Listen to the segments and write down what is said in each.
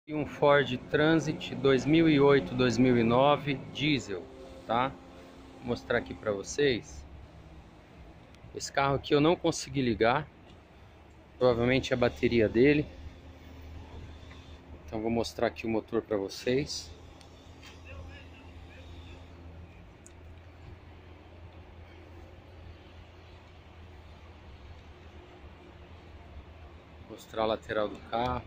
E um Ford Transit 2008, 2009 diesel, tá? Vou mostrar aqui para vocês. Esse carro aqui eu não consegui ligar, provavelmente é a bateria dele. Então vou mostrar aqui o motor para vocês. Mostrar a lateral do carro.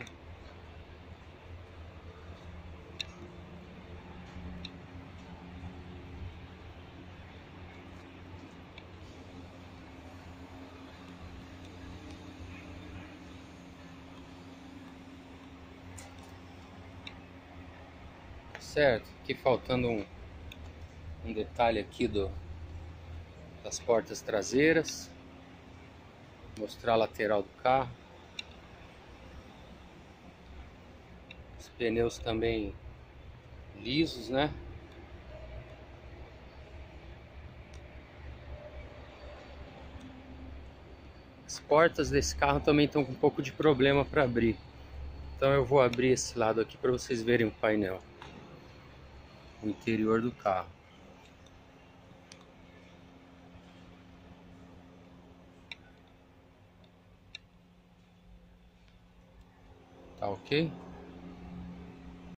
Certo, aqui faltando um detalhe aqui das portas traseiras. Mostrar a lateral do carro. Os pneus também lisos, né? As portas desse carro também estão com um pouco de problema para abrir. Então eu vou abrir esse lado aqui para vocês verem o painel, o interior do carro. Tá ok?